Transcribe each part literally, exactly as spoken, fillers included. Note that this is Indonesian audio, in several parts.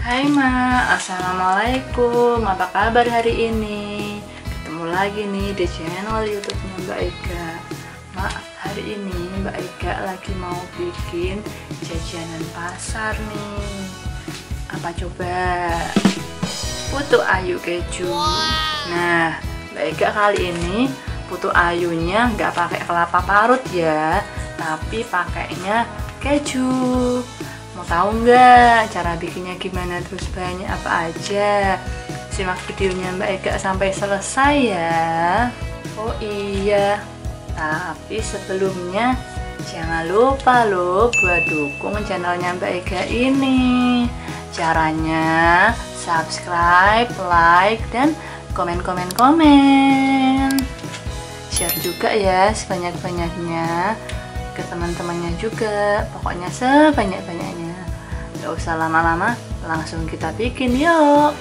Hai Ma, Assalamualaikum. Apa kabar hari ini? Ketemu lagi nih di channel YouTube-nya Mbak Ega. Ma, hari ini Mbak Ega lagi mau bikin jajanan pasar nih. Apa coba? Putu ayu keju. Nah, Mbak Ega kali ini putu ayunya nggak pakai kelapa parut ya, tapi pakainya keju. Mau tahu nggak cara bikinnya gimana, terus bahannya apa aja? Simak videonya Mbak Ega sampai selesai ya. Oh iya, tapi sebelumnya jangan lupa loh buat dukung channelnya Mbak Ega ini. Caranya subscribe, like, dan komen-komen-komen. Share juga ya sebanyak-banyaknya ke teman-temannya juga, pokoknya sebanyak-banyaknya. Gak usah lama-lama, langsung kita bikin yuk.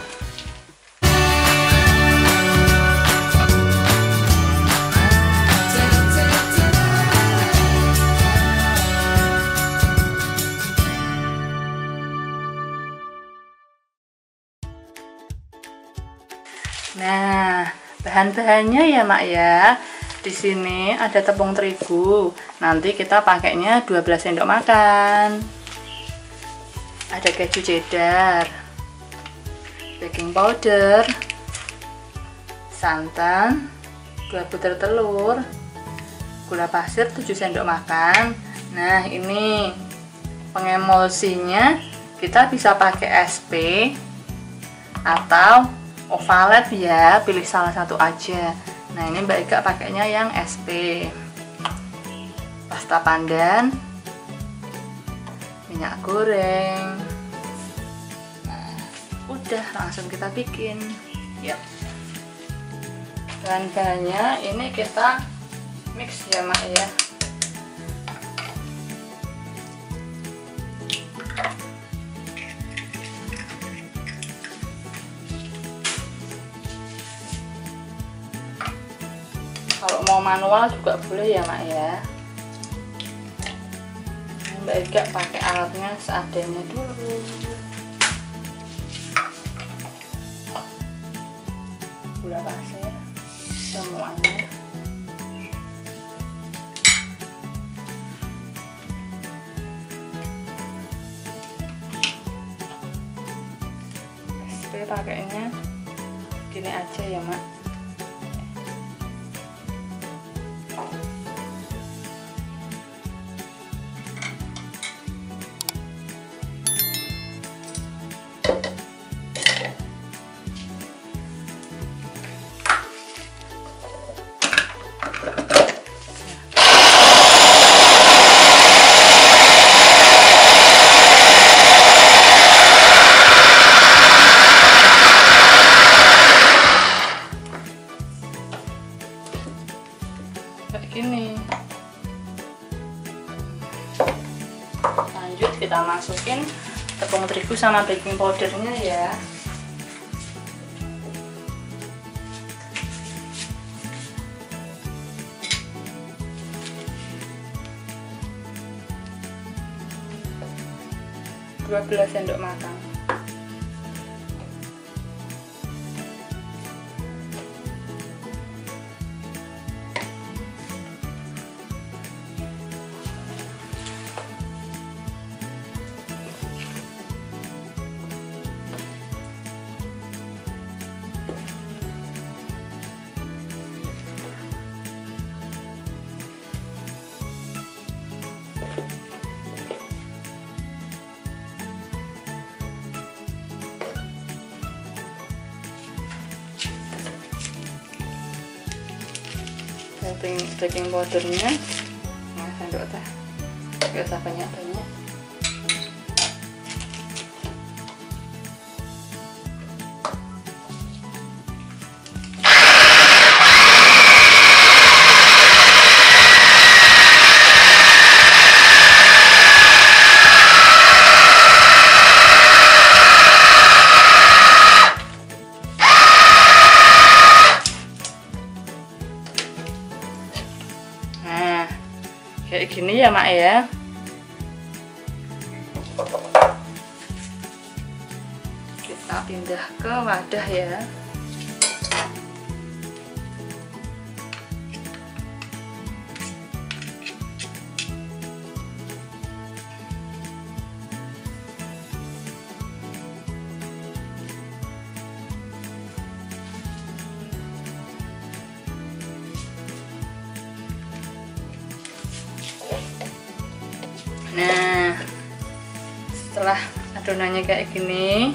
Nah, bahan-bahannya ya Mak ya. Di sini ada tepung terigu. Nanti kita pakainya dua belas sendok makan. Ada keju cheddar, baking powder, santan, dua butir telur, gula pasir tujuh sendok makan. Nah, ini pengemulsinya kita bisa pakai S P atau Ovalet ya, pilih salah satu aja. Nah, ini Mbak Ega pakainya yang S P. Pasta pandan, minyak goreng. Nah, udah langsung kita bikin. Yuk. Bahan-bahannya ini kita mix ya Mak ya. Kalau mau manual juga boleh ya Mak ya. Mbak Ega pakai alatnya seadanya dulu. Gula pasir semuanya. S P pakainya gini aja ya Mak. Kayak gini. Lanjut kita masukin tepung terigu sama baking powdernya ya. dua belas sendok makan. Baking, baking powdernya nah sendok teh, gak usah banyak-banyak. Kayak gini ya Mak ya. Kita pindah ke wadah ya. Nah, setelah adonannya kayak gini,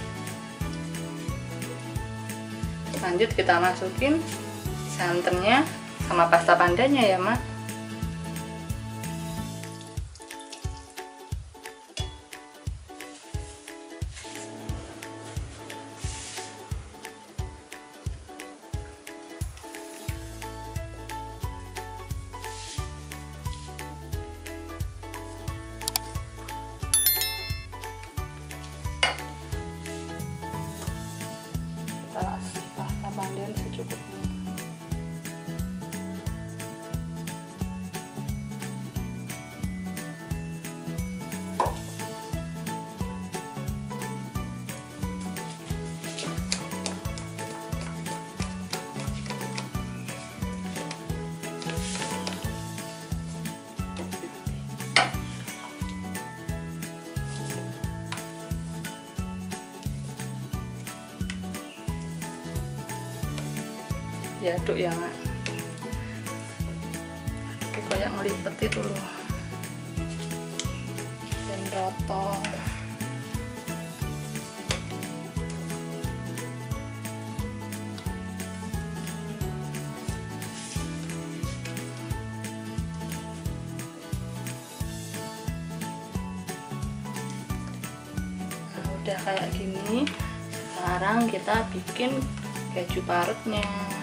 lanjut kita masukin santannya sama pasta pandanya ya, Mak. Pasta pandan secukupnya. Diaduk ya, Mak. Kayak ngelipet itu loh, dan rotong. Nah, udah kayak gini, sekarang kita bikin keju parutnya.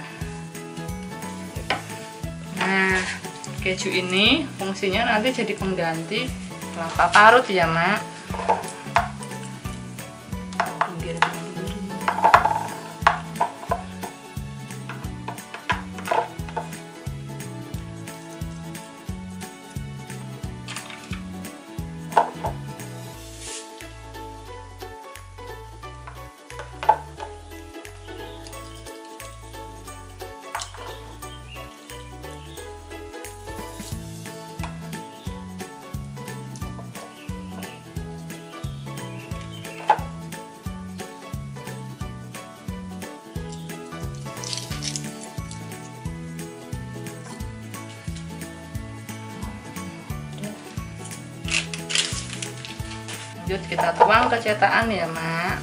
Nah, keju ini fungsinya nanti jadi pengganti kelapa parut ya, Mak. Pinggir dulu. Lanjut kita tuang ke cetakan ya, Mak.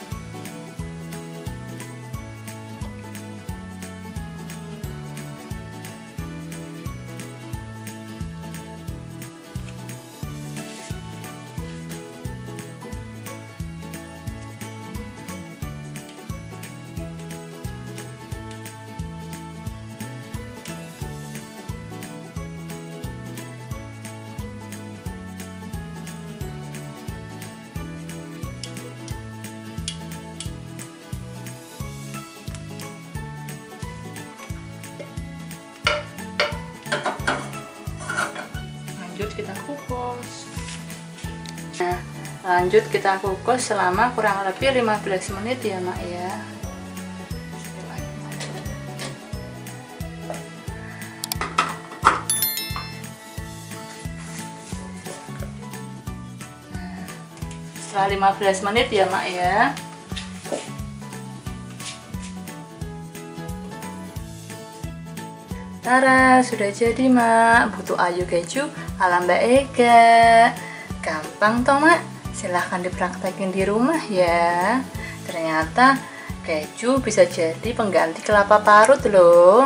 Lanjut kita kukus. Nah, lanjut kita kukus selama kurang lebih lima belas menit ya, Mak ya. Setelah lima belas menit ya, Mak ya. Tara, sudah jadi, Mak. Butuh ayu keju ala Mbak Ega. Gampang toh, Mak. Silahkan dipraktekin di rumah ya. Ternyata keju bisa jadi pengganti kelapa parut loh.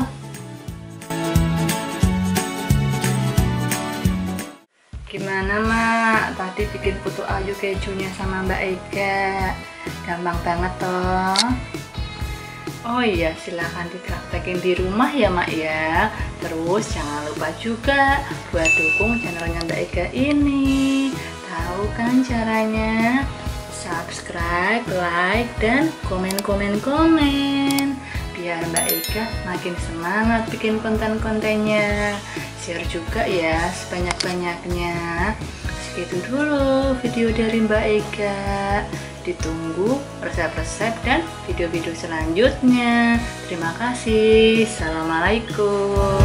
Gimana, Mak? Tadi bikin putu ayu kejunya sama Mbak Ega. Gampang banget toh. Oh iya, silahkan dipraktekin di rumah ya, Mak ya. Terus jangan lupa juga buat dukung channelnya Mbak Ega ini. Tahu kan caranya? Subscribe, like, dan komen-komen-komen. Biar Mbak Ega makin semangat bikin konten-kontennya. Share juga ya sebanyak-banyaknya. Segitu dulu video dari Mbak Ega. Ditunggu resep-resep dan video-video selanjutnya. Terima kasih. Assalamualaikum.